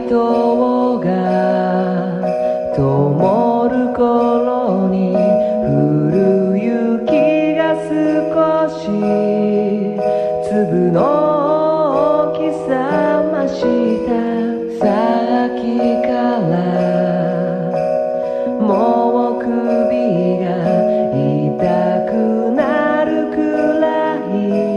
灯が灯る頃に降る雪が少し粒の大きさ増したさっきからもう首が痛くなるくらい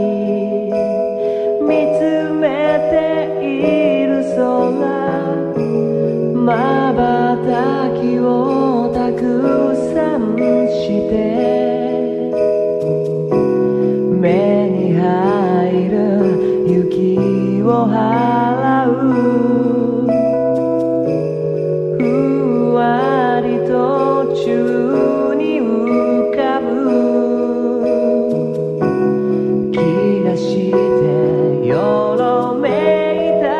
見つめている空瞬きをたくさんして目に入る雪を払うふわりと宙に浮かぶ気がしてよろめいた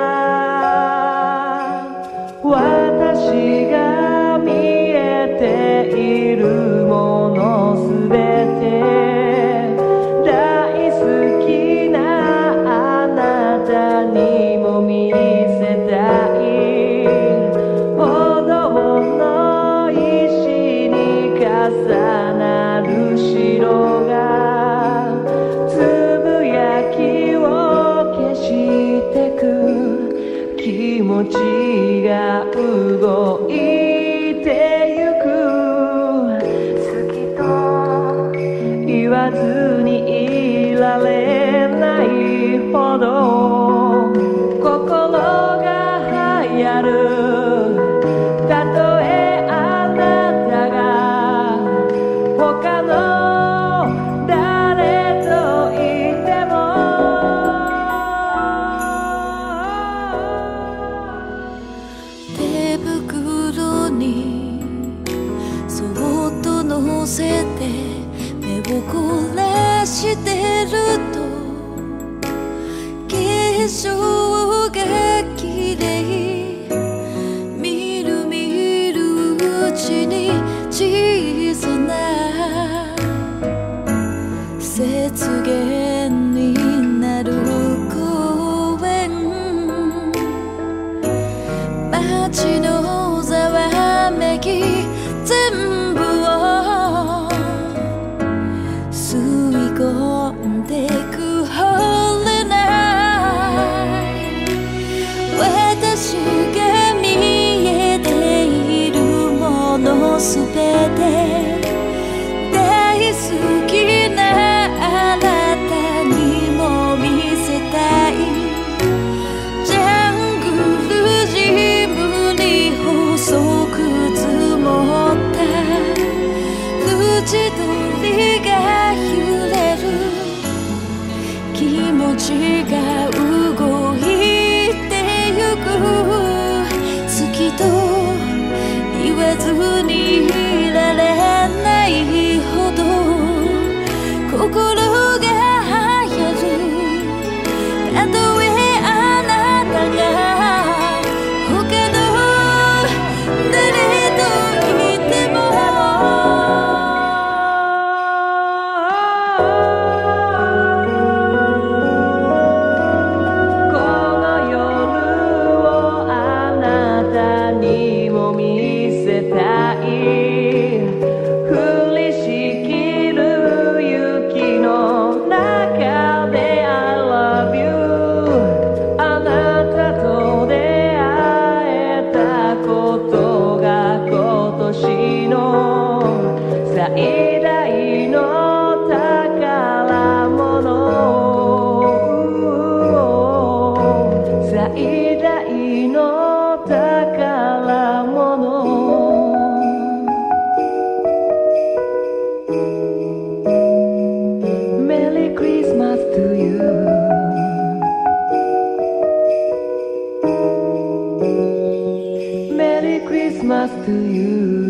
私が見えているものすべて大好きなあなたにも見せたい歩道の石に重なる白がつぶやきを消してく気持ちが動いてゆく好きと言わずにいられないほど心が流行るたとえあなたが他の誰といても手袋にそっと乗せて目を凝らしてると化粧が綺麗みるみるうちに小さな雪原になる公園街のざわめき全部を吸い込んでく Holy Night 私が見えているものすべて大好きなあなたにも見せたいジャングルジムに細く積もった縁取りが揺れる気持ちが動いてゆく好きと言わずにいられないほど心が流行るたとえあなたが他の誰といてもこの夜をあなたにも見せたい降りしきる雪の中で I love you あなたと出会えたことが今年の最大の宝物最大の宝物Merry Christmas to you Merry Christmas to you